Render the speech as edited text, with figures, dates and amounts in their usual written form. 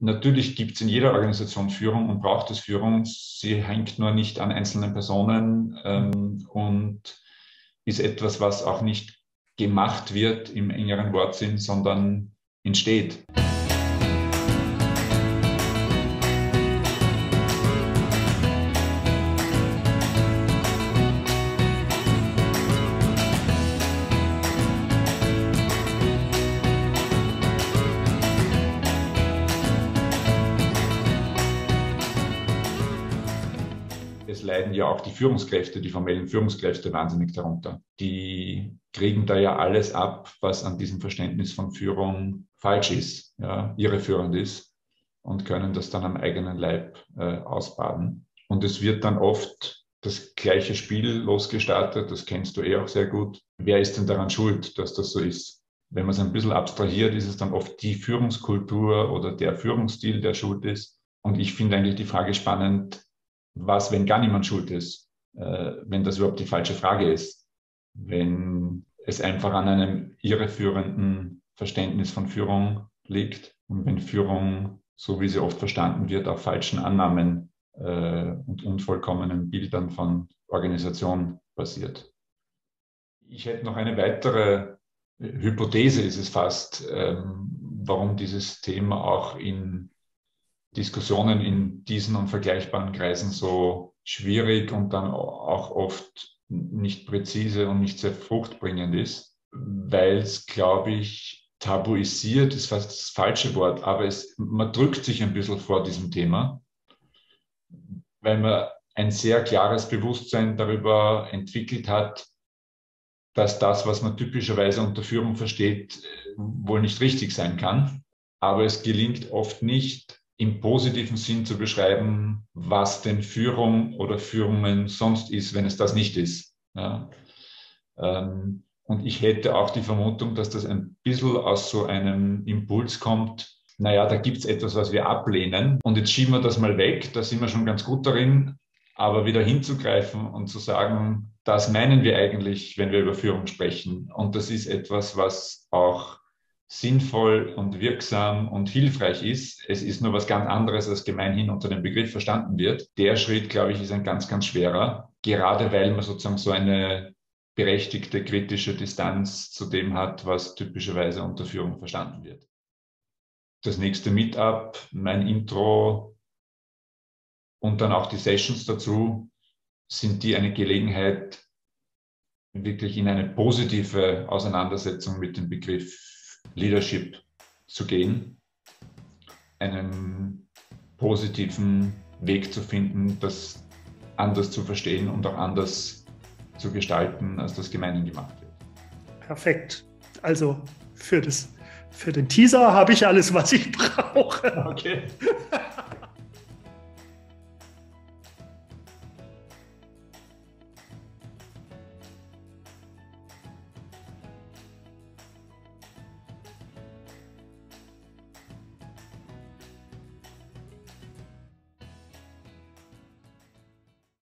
Natürlich gibt es in jeder Organisation Führung und braucht es Führung. Sie hängt nur nicht an einzelnen Personen und ist etwas, was auch nicht gemacht wird im engeren Wortsinn, sondern entsteht. Es leiden ja auch die Führungskräfte, die formellen Führungskräfte wahnsinnig darunter. Die kriegen da ja alles ab, was an diesem Verständnis von Führung falsch ist, ja, irreführend ist und können das dann am eigenen Leib ausbaden. Und es wird dann oft das gleiche Spiel losgestartet, das kennst du auch sehr gut. Wer ist denn daran schuld, dass das so ist? Wenn man es ein bisschen abstrahiert, ist es dann oft die Führungskultur oder der Führungsstil, der schuld ist. Und ich finde eigentlich die Frage spannend, was, wenn gar niemand schuld ist, wenn das überhaupt die falsche Frage ist, wenn es einfach an einem irreführenden Verständnis von Führung liegt und wenn Führung, so wie sie oft verstanden wird, auf falschen Annahmen und unvollkommenen Bildern von Organisation basiert. Ich hätte noch eine weitere Hypothese, ist es fast, warum dieses Thema auch in Diskussionen in diesen und vergleichbaren Kreisen so schwierig und dann auch oft nicht präzise und nicht sehr fruchtbringend ist, weil es, glaube ich, tabuisiert ist fast das falsche Wort, aber man drückt sich ein bisschen vor diesem Thema, weil man ein sehr klares Bewusstsein darüber entwickelt hat, dass das, was man typischerweise unter Führung versteht, wohl nicht richtig sein kann. Aber es gelingt oft nicht, im positiven Sinn zu beschreiben, was denn Führung oder Führungen sonst ist, wenn es das nicht ist. Ja. Und ich hätte auch die Vermutung, dass das ein bisschen aus so einem Impuls kommt, naja, da gibt es etwas, was wir ablehnen und jetzt schieben wir das mal weg, da sind wir schon ganz gut darin, aber wieder hinzugreifen und zu sagen, das meinen wir eigentlich, wenn wir über Führung sprechen. Und das ist etwas, was auch sinnvoll und wirksam und hilfreich ist. Es ist nur was ganz anderes, als gemeinhin unter dem Begriff verstanden wird. Der Schritt, glaube ich, ist ein ganz, ganz schwerer, gerade weil man sozusagen so eine berechtigte kritische Distanz zu dem hat, was typischerweise unter Führung verstanden wird. Das nächste Meetup, mein Intro und dann auch die Sessions dazu, sind die eine Gelegenheit, wirklich in eine positive Auseinandersetzung mit dem Begriff Leadership zu gehen, einen positiven Weg zu finden, das anders zu verstehen und auch anders zu gestalten, als das gemeinhin gemacht wird. Perfekt. Also für den Teaser habe ich alles, was ich brauche. Okay.